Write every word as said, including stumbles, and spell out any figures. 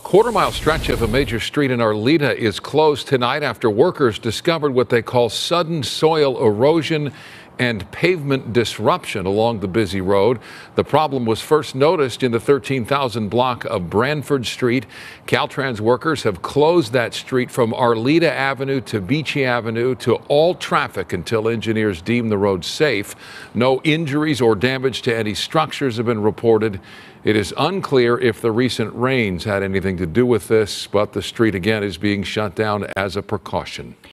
Quarter-mile stretch of a major street in Arleta is closed tonight after workers discovered what they call sudden soil erosion and pavement disruption along the busy road. The problem was first noticed in the thirteen thousand block of Branford Street. Caltrans workers have closed that street from Arleta Avenue to Beachy Avenue to all traffic until engineers deem the road safe. No injuries or damage to any structures have been reported. It is unclear if the recent rains had anything to do with this, but the street again is being shut down as a precaution.